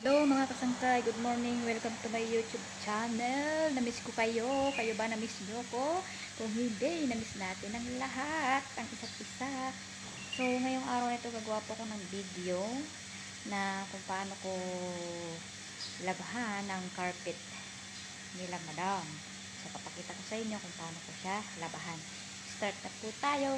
Hello mga kasangkay, good morning, welcome to my YouTube channel. Namiss ko kayo, kayo ba namiss nyo ko? Kung hindi, namiss natin ang lahat, ang isa't isa. So ngayong araw na ito gagawa po ko ng video na kung paano ko labahan ang carpet nila madam. So papakita ko sa inyo kung paano ko siya labahan. Start na po tayo.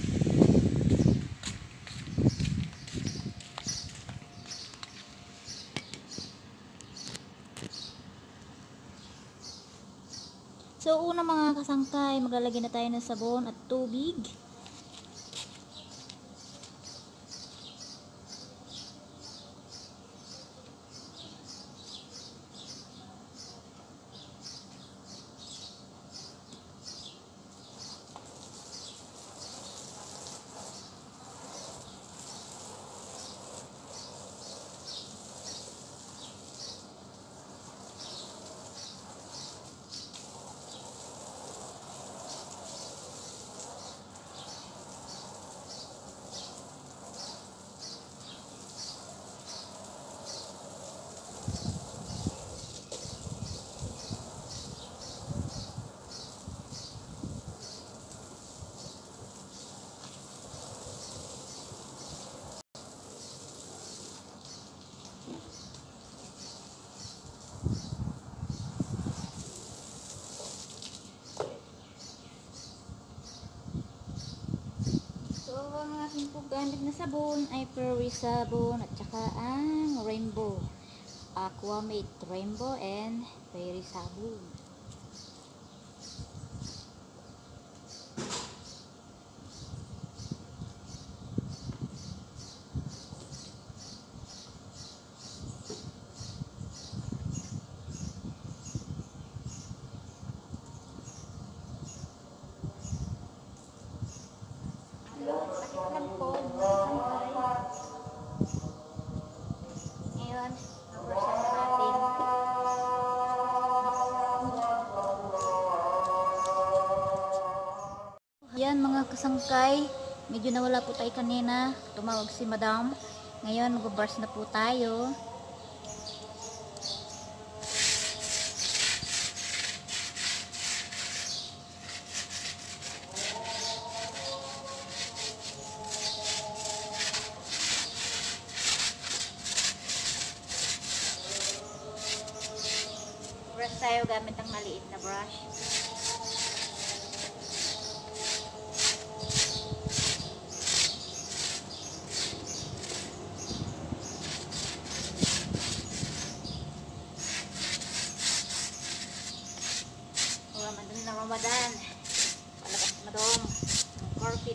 So, una mga kasangkay, maglalagay na tayo ng sabon at tubig. Ang aking po gamit na sabon ay Fairy sabon at saka ang Rainbow Aquamate Rainbow and Fairy sabon. Lang po, ngayon, nabursan na natin. Yan mga kasangkay, medyo nawala po tayo kanina, tumawag si madam. Ngayon, mag-brush na po tayo. Brush tayo gamit ang maliit na brush. Ramadan na Ramadan. Palabas madong carpet.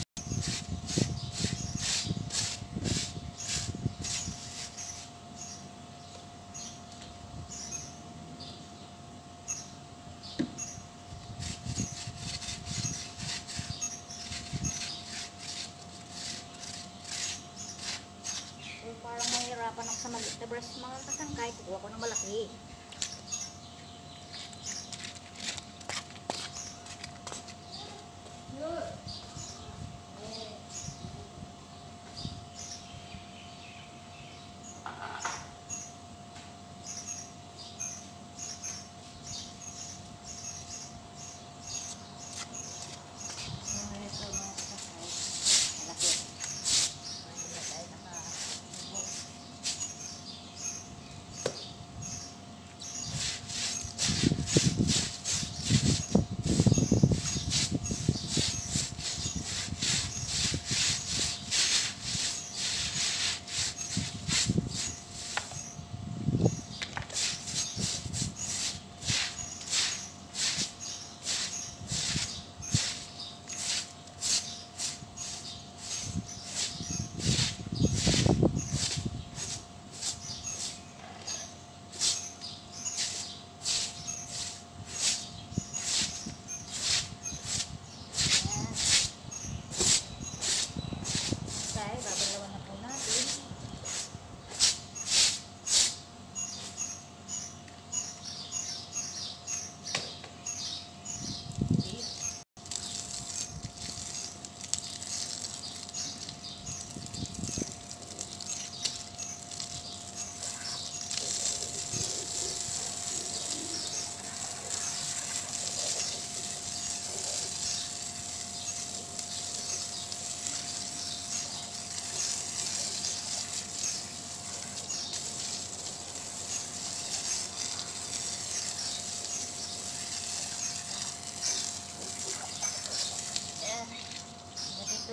Parang mahirapan ako sa maliit na brush mga kasangkay. Kukuha ko ng malaki.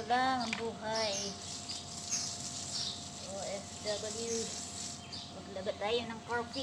lang ang buhay. OFW. Maglaga tayo ng carpet.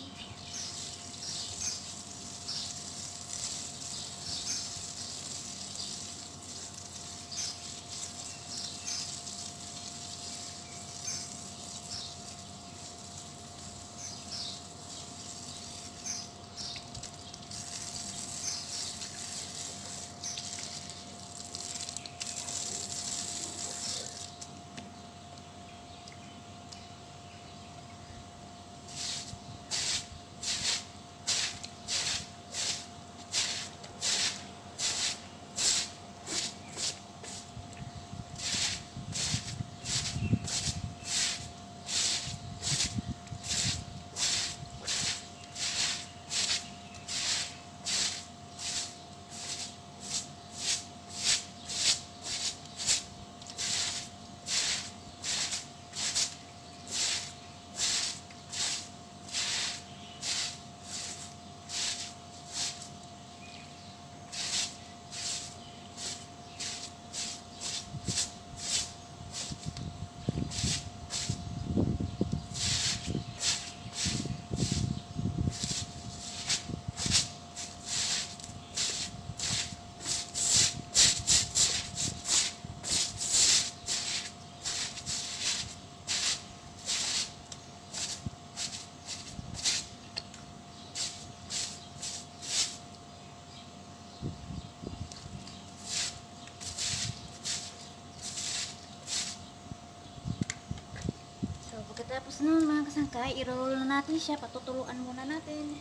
Pagkatapos nun mga kasangkay, i-roll na natin siya, patutuluan muna natin.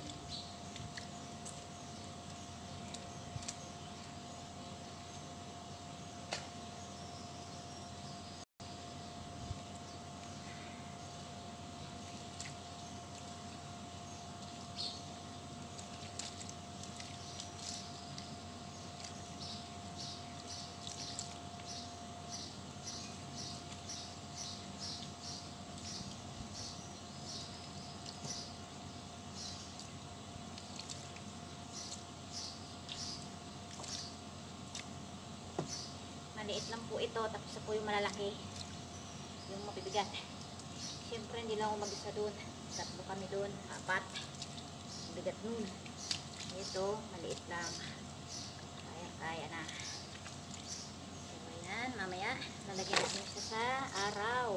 Maliit lang po ito, tapos po yung malalaki, yung mabibigat. Siyempre hindi lang ako mag-isa doon, tatlo kami doon, 4, bigat nun. Ito maliit lang, kaya na. So ayan, mamaya lalagyan natin siya sa araw.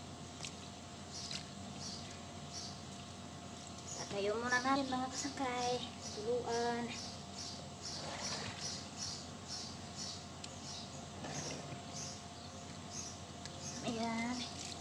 Tatayo muna natin mga kasangkay, tuluan. Ayan.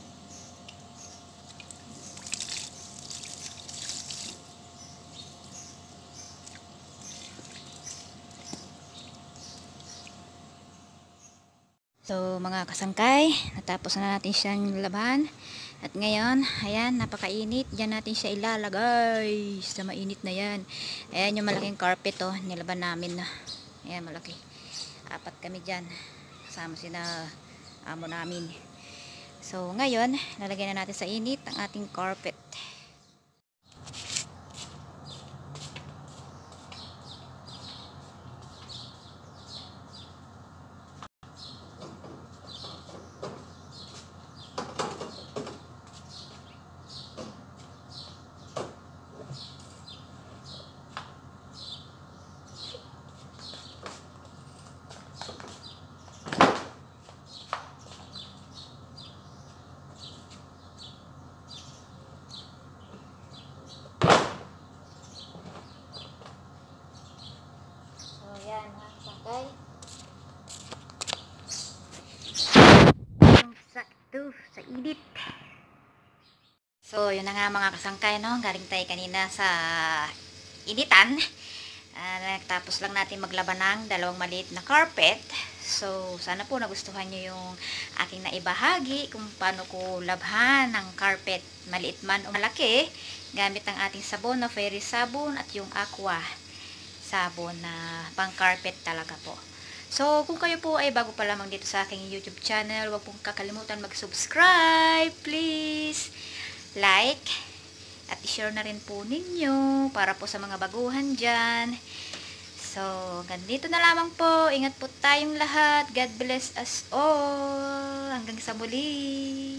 So mga kasangkay, natapos na natin siyang laban. At ngayon, ayan, napakainit. Diyan natin siya ilalagay sa mainit na yan. Ayan yung malaking carpet, oh, nilaban namin na. Ayan, malaki. 4 kami dyan. Kasama sina amo namin. So ngayon, lalagyan na natin sa init ang ating carpet. Ayan mga kasangkay. Sakto sa init. So yun na nga mga kasangkay, no? Galing tayo kanina sa initan. Tapos lang natin maglaban ng 2 maliit na carpet. So sana po nagustuhan nyo yung aking naibahagi kung paano ko labhan ng carpet, maliit man o malaki, gamit ang ating sabon na fairy sabon at yung aqua sabon na pang carpet talaga po. So kung kayo po ay bago pa lamang dito sa aking YouTube channel, huwag pong kakalimutan mag-subscribe, please. Like at i-share na rin po ninyo para po sa mga baguhan dyan. So So, ganito na lamang po. Ingat po tayong lahat. God bless us all. Hanggang sa muli.